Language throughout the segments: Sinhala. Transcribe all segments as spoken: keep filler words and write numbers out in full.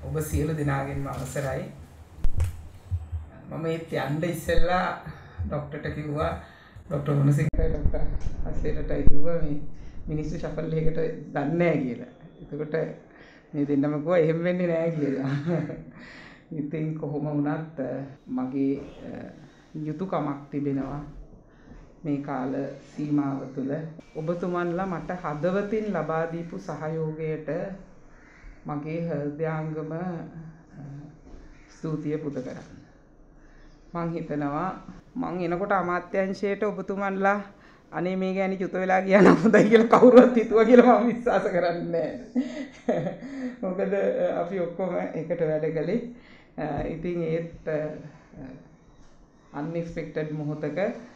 ඔබ සියලු දෙනාගෙන්ම අවසරයි. මම මේ යන්න ඉස්සෙල්ලා ડોක්ටර්ට කිව්වා ડોක්ටර් මොනසිංහට ડોක්ටර් අසේලටයි කිව්වා මේ මිනිස්සු ෂෆල් එකකට දන්නේ නැහැ කියලා. එතකොට මේ දෙන්නම කිව්වා එහෙම වෙන්නේ නැහැ කියලා. ඉතින් කොහොම වුණත් මගේ යුතුයකමක් තිබෙනවා මේ කාල සීමාව තුළ ඔබතුමන්ලා මට හදවතින් ලබා දීපු සහයෝගයට මගේ හෘදයාංගම ස්තුතිය පුද කරන්න. මං හිතනවා මං එනකොට අමාත්‍යාංශයට ඔබතුමන්ලා අනේ මේ ගෑණි චුත වෙලා ගියා නම් හොඳයි කියලා කවුරුවත් හිතුවා කියලා මම විශ්වාස කරන්නේ නැහැ. මොකද අපි ඔක්කොම එකට වැඩ කළේ. ඉතින් ඒත් unexpected මොහොතක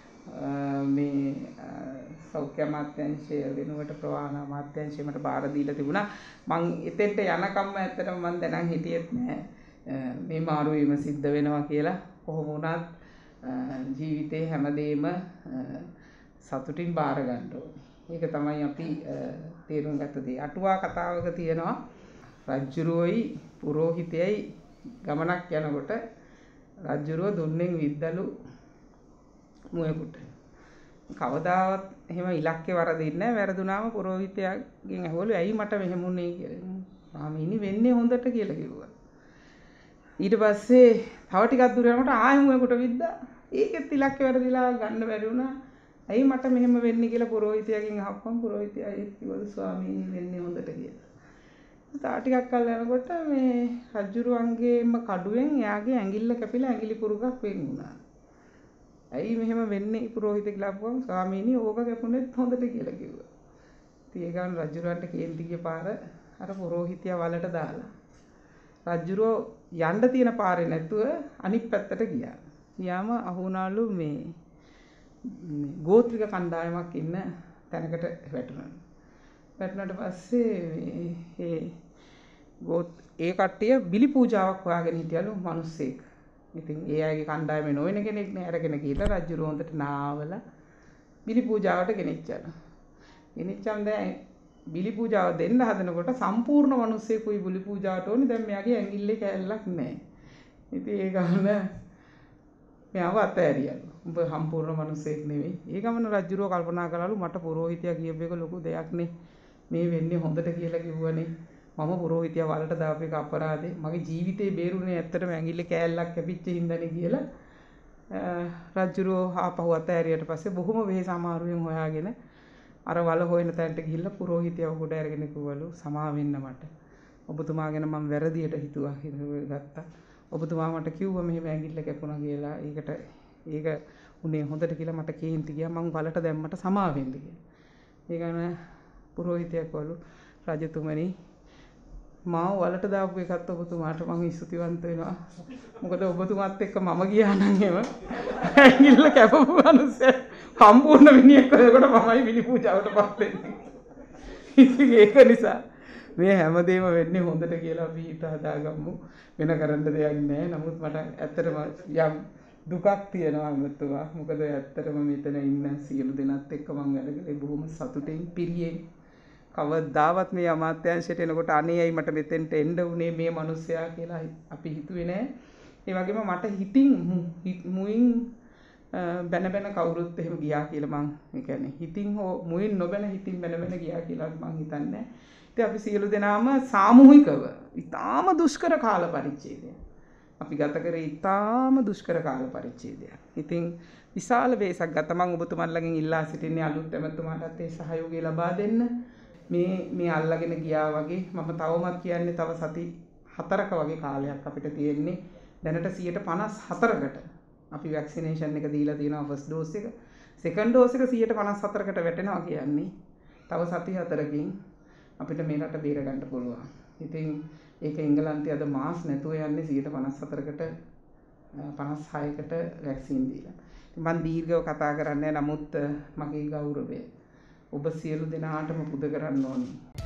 මේ සෞඛ්‍ය අමාත්‍යාංශය වෙනුවට ප්‍රවාහන අමාත්‍යාංශය මට බාර දීලා තිබුණා. මං එතෙන්ට යනකම්ම ඇත්තටම මං දැනන් හිටියෙත් නෑ මේ මාරු වීම සිද්ධ වෙනවා කියලා. කොහොම වුණත් ජීවිතේ හැමදේම සතුටින් බාර ගන්න ඕනේ. ඒක තමයි අපි තේරුම් ගත්ත දේ. අටුවා කතාවක තියෙනවා රජ්ජුරුවයි පුරෝහිතයයි ගමනක් යනකොට රජ්ජුරුව දුන්නෙන් විද්දලු මුවෙකුට. කවදාවත් එහෙම ඉලක්කේ වරදින්නේ නැහැ. වැරදුනාම පුරෝහිතයාගෙන් ඇහුවලු ඇයි මට මෙහෙම වුනේ කියලා. "ආමිනි වෙන්නේ හොඳට" කියලා කිව්වා. ඊට පස්සේ තව ටිකක් දුර යනකොට ආයෙ මුවෙකුට විද්දා. ඒකෙත් ඉලක්කේ වැරදිලා ගන්න බැරි වුණා. "ඇයි මට මෙහෙම වෙන්නේ" කියලා පුරෝහිතයාගෙන් අහපුවම පුරෝහිතයා ඒත් කිව්වලු "ස්වාමීනි වෙන්නේ හොඳට" කියලා. තා ටිකක් කල් යනකොට මේ රජ්ජුරුවන්ගේම කඩුවෙන් එයාගේ ඇඟිල්ල කැපිලා ඇඟිලි පුරුකක් වෙන් වුණා. "ඇයි මෙහෙම වෙන්නේ" පුරෝහිත කියලා අහපුවම "ස්වාමීනි ඕක කැපුණෙත් හොඳට" කියලා කිව්වා. ඉතින් ඒ ගමන් රජුරවන්ට කේන්ති ගිය පාර අර පුරෝහිතයා වලට දාලා රජුරෝ යන්න තියෙන පාරේ නැතුව අනිත් පැත්තට ගියා. ගියාම අහුණාලු මේ මේ ගෝත්‍රික කණ්ඩායමක් ඉන්න තැනකට වැටුණා. වැටුණාට පස්සේ මේ ගෝත් ඒ කට්ටිය බිලි පූජාවක් හොයාගෙන හිටියලු මිනිස්සෙක්. ඉතින් ඒ අයගේ කණ්ඩායමේ නොවන කෙනෙක් නේ අරගෙන ගිහලා රජුරෝ හොඳට නාවලා බිලි පූජාවට ගෙනිච්චා. ගෙනිච්චන් දැන් බිලි පූජාව දෙන්න හදනකොට සම්පූර්ණ මිනිස්සෙකුයි බිලි පූජාවට ඕනේ. දැන් මෙයාගේ ඇඟිල්ලේ කැල්ලක් නැහැ. ඉතින් ඒ ගමන මෙයාව අතෑරියලු. උඹ සම්පූර්ණ මිනිස්සෙක් නෙවෙයි. ඒ ගමන රජුරෝ කල්පනා කළලු මට පුරෝහිතයා කියපු එක ලොකු දෙයක් නේ. මේ වෙන්නේ හොඳට කියලා කිව්වනේ. මම පුරෝහිතයා වලට දාපු එක අපරාධේ. මගේ ජීවිතේ බේරුනේ ඇත්තටම ඇඟිල්ලේ කෑල්ලක් කැපිච්ච හින්දානේ කියලා රජුරෝ ආපහු අතෑරියට පස්සේ බොහොම වෙහෙස අමාරුවෙන් හොයාගෙන අර වල හොයන තැනට ගිහිල්ලා පුරෝහිතයව ගොඩ අරගෙන කිව්වලු "සමා වෙන්න මට. ඔබතුමා ගැන මම වැරදියට හිතුවා ගත්තා. ඔබතුමා මට කිව්වා මෙහෙම ඇඟිල්ල කැපුණා කියලා. ඒකට ඒක උනේ හොඳට කියලා මට කේන්ති ගියා. මං වලට දැම්මට සමා වෙන්න" කියලා. ඒ ගමන් පුරෝහිතයා කිව්වලු "රජතුමනි මාව වලට දාපු එකත් ඔබතුමාට මම ස්තුතිවන්ත වෙනවා. මොකද ඔබතුමාත් එක්ක මම ගියා නම් එහෙම ඇඟිල්ල කැපපු මිනිස්සු සම්පූර්ණ විනියක් කරනකොට මමයි බිලි පූජාවටපත් වෙන්නේ." ඉතින් ඒක නිසා මේ හැමදේම වෙන්නේ හොඳට කියලා අපි හිත හදාගමු. වෙන කරන්න දෙයක් නැහැ. නමුත් මට ඇත්තටම යම් දුකක් තියෙනවා අමතුවා. මොකද ඇත්තටම මෙතන ඉන්න සියලු දෙනාත් එක්ක මම වැඩ කළේ බොහොම සතුටින් පිරියෙන්. කවදාවත් මේ අමාත්‍යාංශයට එනකොට අනේ ඇයි මට මෙතෙන්ට එන්න උනේ මේ මිනිස්සයා කියලා අපි හිතුවේ නෑ. ඒ වගේම මට හිතින් මුයින් බැන බැන කවුරුත් එහෙම ගියා කියලා මං ඒ කියන්නේ හිතින් හෝ මුයින් නොබැන හිතින් බැන බැන ගියා කියලා මං හිතන්නේ. ඉතින් අපි සියලු දෙනාම සාමූහිකව ඊටාම දුෂ්කර කාල පරිච්ඡේදයක් අපි ගත කරේ ඊටාම දුෂ්කර කාල පරිච්ඡේදයක්. ඉතින් විශාල වේසක් ගත මං ඔබතුමන්ලගෙන් ඉල්ලා සිටින්නේ අලුත් එමෙතුමාටත් ඒ සහයෝගය ලබා දෙන්න. මේ මේ අල්ලගෙන ගියා වගේ මම තවමත් කියන්නේ තව සති හතරක වගේ කාලයක් අපිට තියෙන්නේ. දැනට සියයට පනස් හතරකට අපි වැක්සිනේෂන් එක දීලා තියෙනවා ෆස්ට් ඩෝස් එක. සෙකන්ඩ් ඩෝස් එක සියයට පනස් හතරකට වැටෙනවා කියන්නේ තව සති හතරකින් අපිට මේ රට බේර ගන්න පුළුවන්. ඉතින් ඒක එංගලන්තයේ අද මාස් නැතුව යන්නේ සියයට පනස් හතරකට පනස් හයකට වැක්සින් දීලා. ඉතින් මම දීර්ඝව කතා කරන්නේ නමුත් මගේ ගෞරවය ඔබ සියලු දෙනාටම පුද කරන්න ඕනේ.